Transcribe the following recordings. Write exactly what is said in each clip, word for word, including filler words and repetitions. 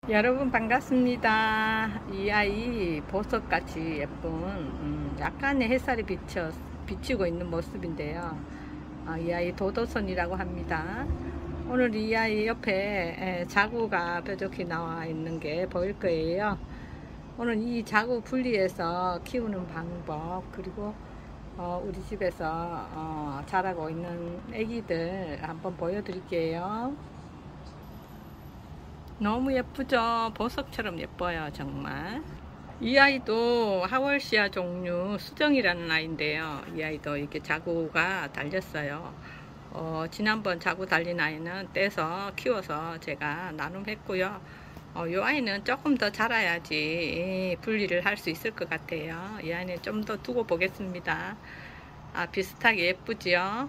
여러분 반갑습니다. 이 아이 보석같이 예쁜 음, 약간의 햇살이 비쳐, 비치고 있는 모습인데요. 어, 이 아이 도도선이라고 합니다. 오늘 이 아이 옆에 에, 자구가 뾰족히 나와 있는 게 보일 거예요. 오늘 이 자구 분리해서 키우는 방법, 그리고 어, 우리 집에서 어, 자라고 있는 애기들 한번 보여드릴게요. 너무 예쁘죠? 보석처럼 예뻐요, 정말. 이 아이도 하월시아 종류 수정이라는 아이인데요. 이 아이도 이렇게 자구가 달렸어요. 어, 지난번 자구 달린 아이는 떼서 키워서 제가 나눔했고요. 어, 이 아이는 조금 더 자라야지 분리를 할 수 있을 것 같아요. 이 아이는 좀 더 두고 보겠습니다. 아, 비슷하게 예쁘지요?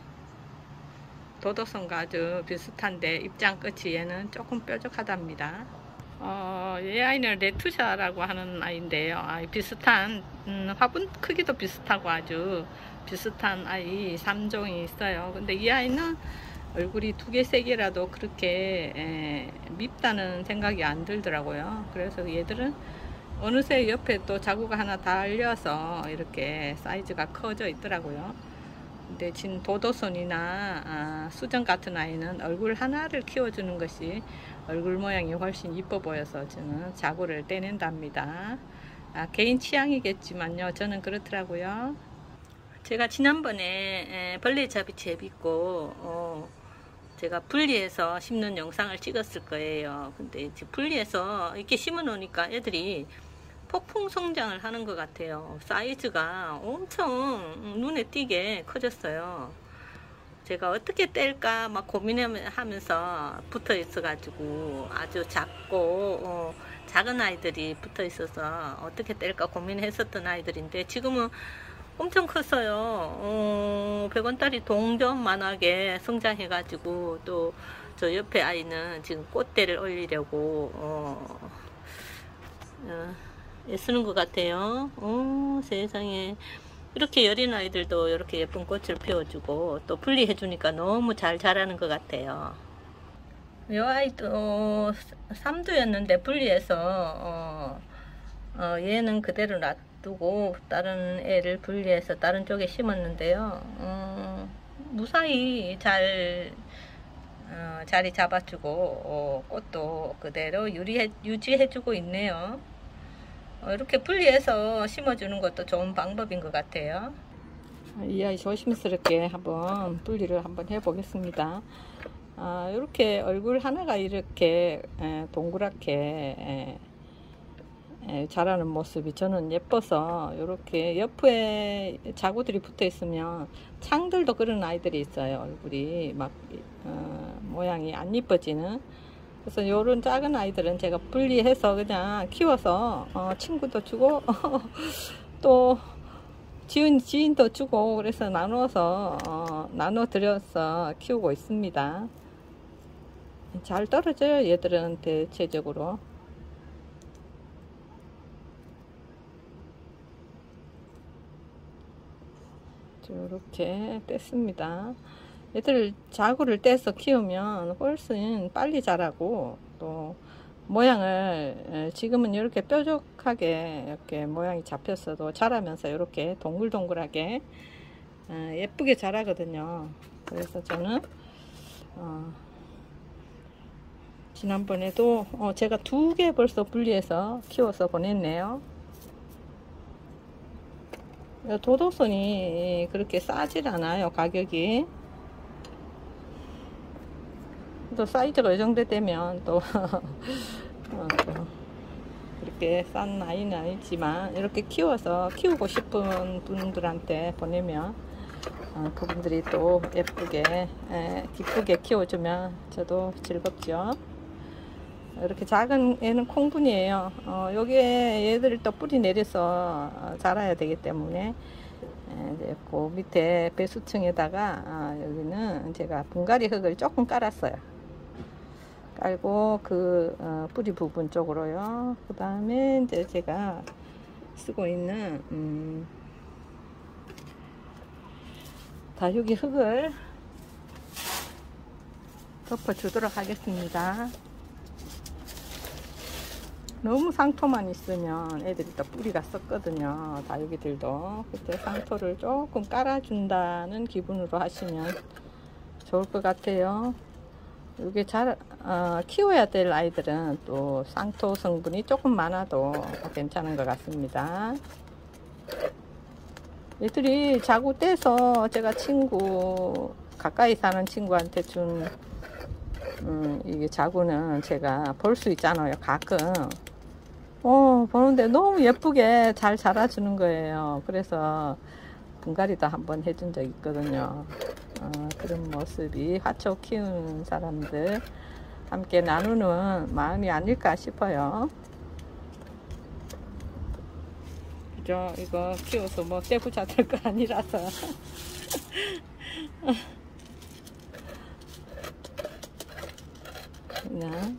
도도선과 아주 비슷한데 입장 끝이 얘는 조금 뾰족하답니다. 어, 이 아이는 레투샤라고 하는 아이인데요. 아, 비슷한 음, 화분 크기도 비슷하고 아주 비슷한 아이 삼 종이 있어요. 근데 이 아이는 얼굴이 두 개, 세 개라도 그렇게 에, 밉다는 생각이 안 들더라고요. 그래서 얘들은 어느새 옆에 또 자구가 하나 달려서 이렇게 사이즈가 커져 있더라고요. 근데 진 도도선이나 아, 수정 같은 아이는 얼굴 하나를 키워주는 것이 얼굴 모양이 훨씬 이뻐 보여서 저는 자구를 떼낸답니다. 아, 개인 취향이겠지만요, 저는 그렇더라고요. 제가 지난번에 에, 벌레잡이 재밌고 어, 제가 분리해서 심는 영상을 찍었을 거예요. 근데 이제 분리해서 이렇게 심어 놓으니까 애들이 폭풍 성장을 하는 것 같아요. 사이즈가 엄청 눈에 띄게 커졌어요. 제가 어떻게 뗄까 막 고민하면서 붙어 있어 가지고 아주 작고 어, 작은 아이들이 붙어 있어서 어떻게 뗄까 고민했었던 아이들인데 지금은 엄청 컸어요. 어, 백 원짜리 동전만하게 성장해 가지고 또 저 옆에 아이는 지금 꽃대를 올리려고 어, 어, 애쓰는 것 같아요. 오, 세상에. 이렇게 여린 아이들도 이렇게 예쁜 꽃을 피워주고 또 분리해주니까 너무 잘 자라는 것 같아요. 이 아이도 삼 두였는데 분리해서 어, 어, 얘는 그대로 놔두고 다른 애를 분리해서 다른 쪽에 심었는데요. 어, 무사히 잘 어, 자리 잡아주고 어, 꽃도 그대로 유리해, 유지해주고 있네요. 이렇게 분리해서 심어주는 것도 좋은 방법인 것 같아요. 이 아이 조심스럽게 한번 분리를 한번 해 보겠습니다. 아, 이렇게 얼굴 하나가 이렇게 에, 동그랗게 에, 에, 자라는 모습이 저는 예뻐서 이렇게 옆에 자구들이 붙어 있으면 창들도 그런 아이들이 있어요. 얼굴이 막 어, 모양이 안 이뻐지는. 그래서 요런 작은 아이들은 제가 분리해서 그냥 키워서 어, 친구도 주고 또 지인, 지인도 주고 그래서 나눠서 어, 나눠 드려서 키우고 있습니다. 잘 떨어져요, 얘들은 대체적으로. 이렇게 뗐습니다. 얘들 자구를 떼서 키우면 훨씬 빨리 자라고 또 모양을 지금은 이렇게 뾰족하게 이렇게 모양이 잡혔어도 자라면서 이렇게 동글동글하게 예쁘게 자라거든요. 그래서 저는 어 지난번에도 어 제가 두 개 벌써 분리해서 키워서 보냈네요. 도도선이 그렇게 싸질 않아요, 가격이. 또 사이즈가 이 정도 되면 또, 어, 또 그렇게 싼 아이는 아니지만 이렇게 키워서 키우고 싶은 분들한테 보내면 어, 그분들이 또 예쁘게 에, 기쁘게 키워주면 저도 즐겁죠. 이렇게 작은 애는 콩분이에요. 어, 여기에 얘들을 또 뿌리 내려서 어, 자라야 되기 때문에 에, 이제 그 밑에 배수층에다가 어, 여기는 제가 분갈이 흙을 조금 깔았어요. 깔고 그 어, 뿌리 부분 쪽으로요. 그 다음에 이제 제가 쓰고 있는 음, 다육이 흙을 덮어 주도록 하겠습니다. 너무 상토만 있으면 애들이 또 뿌리가 썩거든요. 다육이들도. 그때 상토를 조금 깔아준다는 기분으로 하시면 좋을 것 같아요. 이게 잘 어, 키워야 될 아이들은 또 상토 성분이 조금 많아도 괜찮은 것 같습니다. 애들이 자구 떼서 제가 친구 가까이 사는 친구한테 준 음, 이게 자구는 제가 볼 수 있잖아요. 가끔 어 보는데 너무 예쁘게 잘 자라주는 거예요. 그래서 분갈이도 한번 해준 적 있거든요. 어, 그런 모습이 화초 키우는 사람들 함께 나누는 마음이 아닐까 싶어요. 그죠? 이거 키워서 뭐 떼부자 될 거 아니라서. 그냥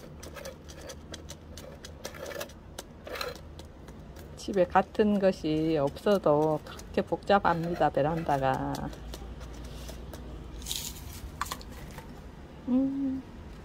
집에 같은 것이 없어도 그렇게 복잡합니다. 베란다가. 음.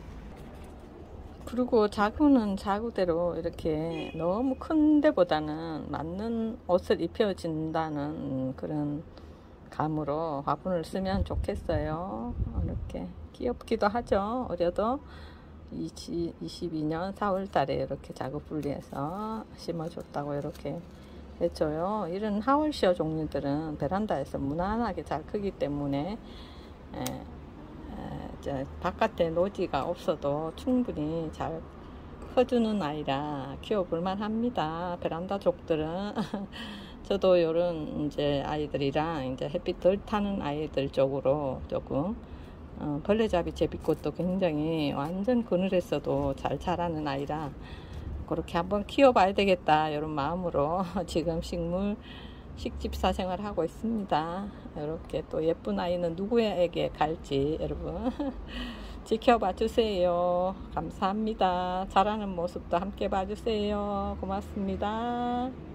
그리고 자구는 자구대로 이렇게 너무 큰 데보다는 맞는 옷을 입혀진다는 그런 감으로 화분을 쓰면 좋겠어요. 이렇게 귀엽기도 하죠. 어려도 이십이 년 사월 달에 이렇게 작업 분리해서 심어줬다고 이렇게 해줘요. 이런 하월시어 종류들은 베란다에서 무난하게 잘 크기 때문에 에, 에, 바깥에 노지가 없어도 충분히 잘 커주는 아이라 키워볼만 합니다. 베란다족들은 저도 이런 이제 아이들이랑 이제 햇빛 덜 타는 아이들 쪽으로 조금 어, 벌레잡이 제비꽃도 굉장히 완전 그늘에서도 잘 자라는 아이라 그렇게 한번 키워봐야 되겠다 이런 마음으로 지금 식물 식집사 생활을 하고 있습니다. 이렇게 또 예쁜 아이는 누구에게 갈지 여러분 지켜봐 주세요. 감사합니다. 자라는 모습도 함께 봐주세요. 고맙습니다.